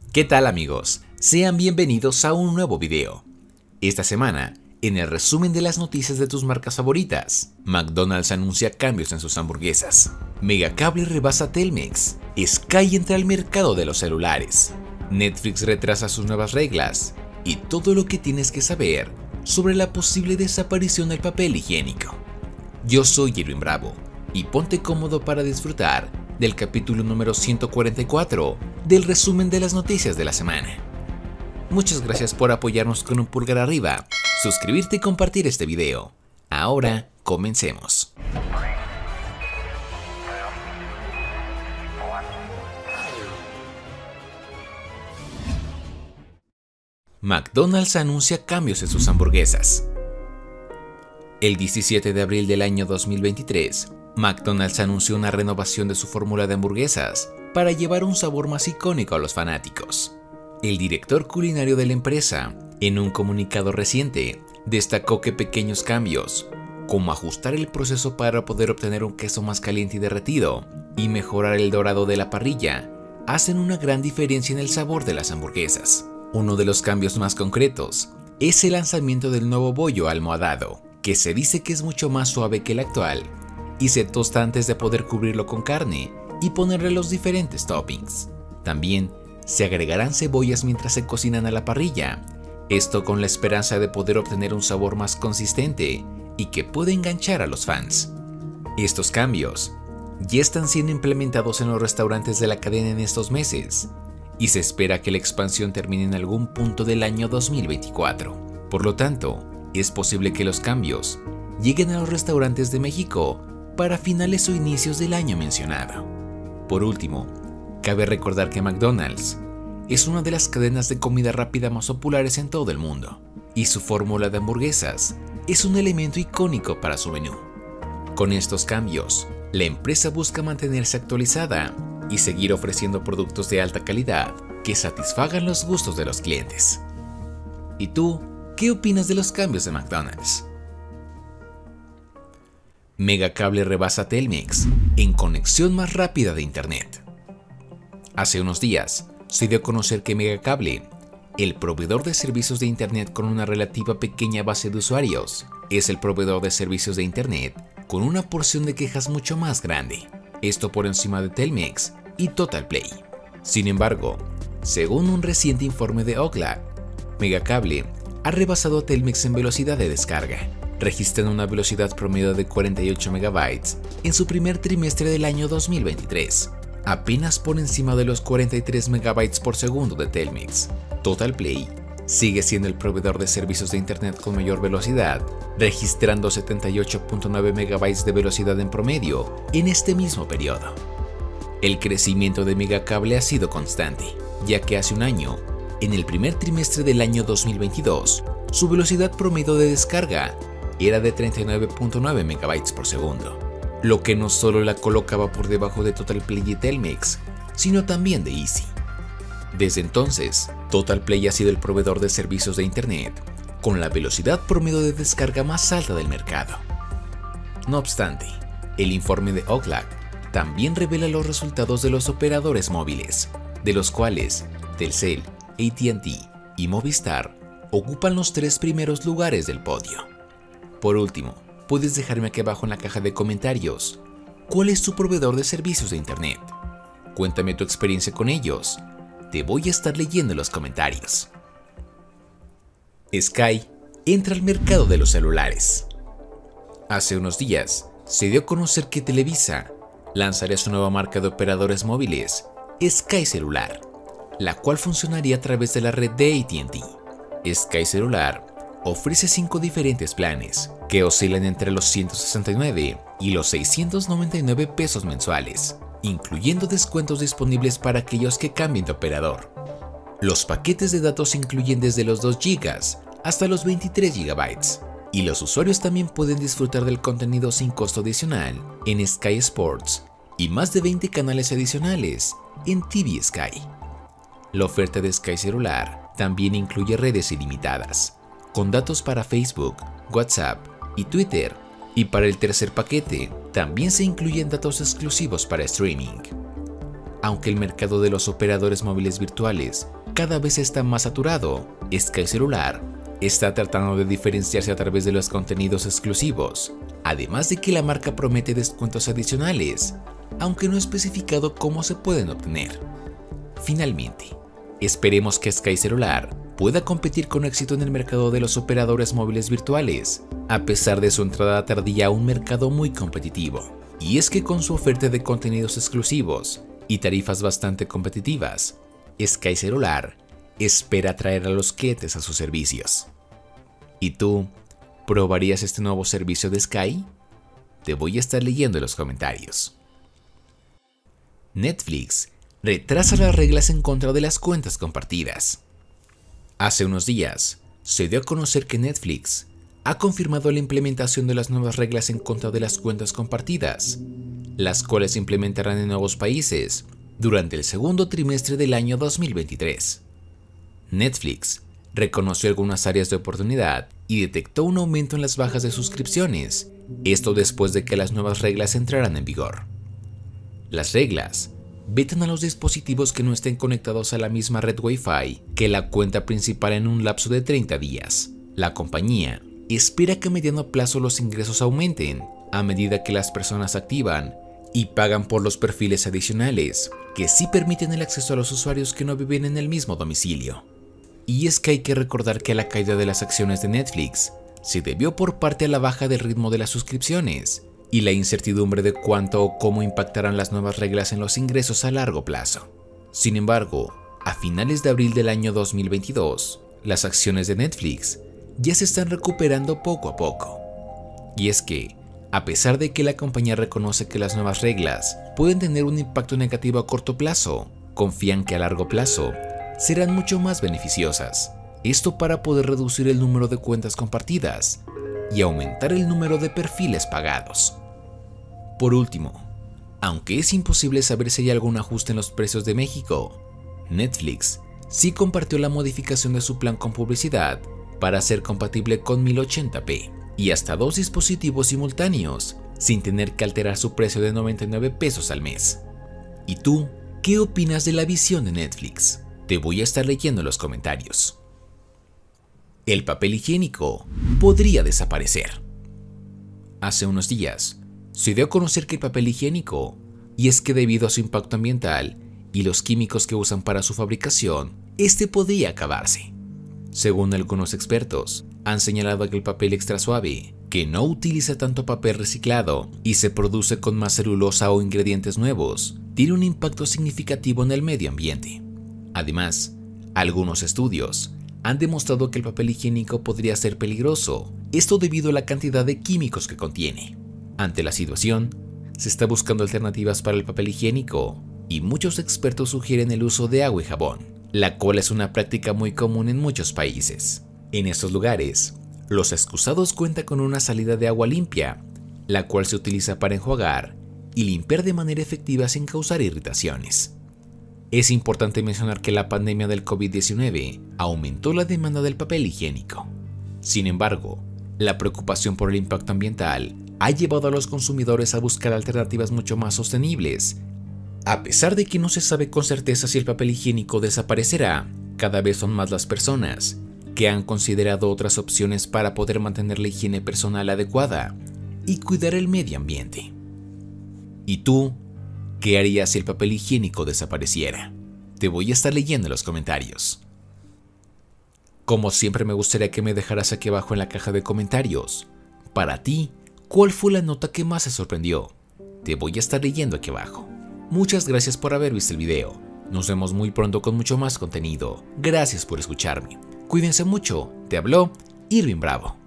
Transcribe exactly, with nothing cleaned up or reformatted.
¿Qué tal amigos? Sean bienvenidos a un nuevo video. Esta semana, en el resumen de las noticias de tus marcas favoritas, McDonald's anuncia cambios en sus hamburguesas, Megacable rebasa a Telmex, Sky entra al mercado de los celulares, Netflix retrasa sus nuevas reglas y todo lo que tienes que saber sobre la posible desaparición del papel higiénico. Yo soy Irwin Bravo y ponte cómodo para disfrutar del capítulo número ciento cuarenta y cuatro del resumen de las noticias de la semana. Muchas gracias por apoyarnos con un pulgar arriba, suscribirte y compartir este video. Ahora, comencemos. McDonald's anuncia cambios en sus hamburguesas. El diecisiete de abril del año dos mil veintitrés, McDonald's anunció una renovación de su fórmula de hamburguesas para llevar un sabor más icónico a los fanáticos. El director culinario de la empresa, en un comunicado reciente, destacó que pequeños cambios, como ajustar el proceso para poder obtener un queso más caliente y derretido y mejorar el dorado de la parrilla, hacen una gran diferencia en el sabor de las hamburguesas. Uno de los cambios más concretos es el lanzamiento del nuevo bollo almohadado, que se dice que es mucho más suave que el actual y se tosta antes de poder cubrirlo con carne y ponerle los diferentes toppings. También se agregarán cebollas mientras se cocinan a la parrilla, esto con la esperanza de poder obtener un sabor más consistente y que pueda enganchar a los fans. Estos cambios ya están siendo implementados en los restaurantes de la cadena en estos meses y se espera que la expansión termine en algún punto del año dos mil veinticuatro. Por lo tanto, es posible que los cambios lleguen a los restaurantes de México para finales o inicios del año mencionado. Por último, cabe recordar que McDonald's es una de las cadenas de comida rápida más populares en todo el mundo, y su fórmula de hamburguesas es un elemento icónico para su menú. Con estos cambios, la empresa busca mantenerse actualizada y seguir ofreciendo productos de alta calidad que satisfagan los gustos de los clientes. ¿Y tú, qué opinas de los cambios de McDonald's? Megacable rebasa a Telmex en conexión más rápida de Internet. Hace unos días se dio a conocer que Megacable, el proveedor de servicios de Internet con una relativa pequeña base de usuarios, es el proveedor de servicios de Internet con una porción de quejas mucho más grande, esto por encima de Telmex y Totalplay. Sin embargo, según un reciente informe de Ookla, Megacable ha rebasado a Telmex en velocidad de descarga, registrando una velocidad promedio de cuarenta y ocho megabytes en su primer trimestre del año dos mil veintitrés, apenas por encima de los cuarenta y tres megabytes por segundo de Telmex. Totalplay sigue siendo el proveedor de servicios de Internet con mayor velocidad, registrando setenta y ocho punto nueve megabytes de velocidad en promedio en este mismo periodo. El crecimiento de Megacable ha sido constante, ya que hace un año, en el primer trimestre del año dos mil veintidós, su velocidad promedio de descarga era de treinta y nueve punto nueve megabytes por segundo, lo que no solo la colocaba por debajo de Totalplay y Telmex, sino también de Easy. Desde entonces, Totalplay ha sido el proveedor de servicios de Internet con la velocidad promedio de descarga más alta del mercado. No obstante, el informe de Ookla también revela los resultados de los operadores móviles, de los cuales Telcel, A T and T y Movistar ocupan los tres primeros lugares del podio. Por último, puedes dejarme aquí abajo en la caja de comentarios cuál es tu proveedor de servicios de Internet. Cuéntame tu experiencia con ellos. Te voy a estar leyendo en los comentarios. Sky entra al mercado de los celulares. Hace unos días se dio a conocer que Televisa lanzaría su nueva marca de operadores móviles, Sky Celular, la cual funcionaría a través de la red de A T and T. Sky Celular ofrece cinco diferentes planes que oscilan entre los ciento sesenta y nueve y los seiscientos noventa y nueve pesos mensuales, incluyendo descuentos disponibles para aquellos que cambien de operador. Los paquetes de datos incluyen desde los dos gigas hasta los veintitrés gigabytes, y los usuarios también pueden disfrutar del contenido sin costo adicional en Sky Sports y más de veinte canales adicionales en T V Sky. La oferta de Sky Celular también incluye redes ilimitadas, con datos para Facebook, WhatsApp y Twitter, y para el tercer paquete también se incluyen datos exclusivos para streaming. Aunque el mercado de los operadores móviles virtuales cada vez está más saturado, Sky Celular está tratando de diferenciarse a través de los contenidos exclusivos, además de que la marca promete descuentos adicionales, aunque no ha especificado cómo se pueden obtener. Finalmente, esperemos que Sky Celular pueda competir con éxito en el mercado de los operadores móviles virtuales, a pesar de su entrada tardía a un mercado muy competitivo. Y es que con su oferta de contenidos exclusivos y tarifas bastante competitivas, Sky Celular espera atraer a los clientes a sus servicios. ¿Y tú, probarías este nuevo servicio de Sky? Te voy a estar leyendo en los comentarios. Netflix retrasa las reglas en contra de las cuentas compartidas. Hace unos días, se dio a conocer que Netflix ha confirmado la implementación de las nuevas reglas en contra de las cuentas compartidas, las cuales se implementarán en nuevos países durante el segundo trimestre del año dos mil veintitrés. Netflix reconoció algunas áreas de oportunidad y detectó un aumento en las bajas de suscripciones, esto después de que las nuevas reglas entraran en vigor. Las reglas vetan a los dispositivos que no estén conectados a la misma red Wi-Fi que la cuenta principal en un lapso de treinta días. La compañía espera que a mediano plazo los ingresos aumenten a medida que las personas activan y pagan por los perfiles adicionales que sí permiten el acceso a los usuarios que no viven en el mismo domicilio. Y es que hay que recordar que la caída de las acciones de Netflix se debió por parte a la baja del ritmo de las suscripciones y la incertidumbre de cuánto o cómo impactarán las nuevas reglas en los ingresos a largo plazo. Sin embargo, a finales de abril del año dos mil veintidós, las acciones de Netflix ya se están recuperando poco a poco. Y es que, a pesar de que la compañía reconoce que las nuevas reglas pueden tener un impacto negativo a corto plazo, confían que a largo plazo serán mucho más beneficiosas. Esto para poder reducir el número de cuentas compartidas y aumentar el número de perfiles pagados. Por último, aunque es imposible saber si hay algún ajuste en los precios de México, Netflix sí compartió la modificación de su plan con publicidad para ser compatible con mil ochenta p y hasta dos dispositivos simultáneos, sin tener que alterar su precio de noventa y nueve pesos al mes. ¿Y tú, qué opinas de la visión de Netflix? Te voy a estar leyendo en los comentarios. El papel higiénico podría desaparecer. Hace unos días, se dio a conocer que el papel higiénico, y es que debido a su impacto ambiental y los químicos que usan para su fabricación, este podría acabarse. Según algunos expertos, han señalado que el papel extra suave, que no utiliza tanto papel reciclado y se produce con más celulosa o ingredientes nuevos, tiene un impacto significativo en el medio ambiente. Además, algunos estudios han demostrado que el papel higiénico podría ser peligroso, esto debido a la cantidad de químicos que contiene. Ante la situación, se está buscando alternativas para el papel higiénico y muchos expertos sugieren el uso de agua y jabón, la cual es una práctica muy común en muchos países. En estos lugares, los excusados cuentan con una salida de agua limpia, la cual se utiliza para enjuagar y limpiar de manera efectiva sin causar irritaciones. Es importante mencionar que la pandemia del COVID diecinueve aumentó la demanda del papel higiénico. Sin embargo, la preocupación por el impacto ambiental ha llevado a los consumidores a buscar alternativas mucho más sostenibles. A pesar de que no se sabe con certeza si el papel higiénico desaparecerá, cada vez son más las personas que han considerado otras opciones para poder mantener la higiene personal adecuada y cuidar el medio ambiente. ¿Y tú, qué harías si el papel higiénico desapareciera? Te voy a estar leyendo en los comentarios. Como siempre, me gustaría que me dejaras aquí abajo en la caja de comentarios. Para ti, ¿cuál fue la nota que más te sorprendió? Te voy a estar leyendo aquí abajo. Muchas gracias por haber visto el video. Nos vemos muy pronto con mucho más contenido. Gracias por escucharme. Cuídense mucho. Te habló Irving Bravo.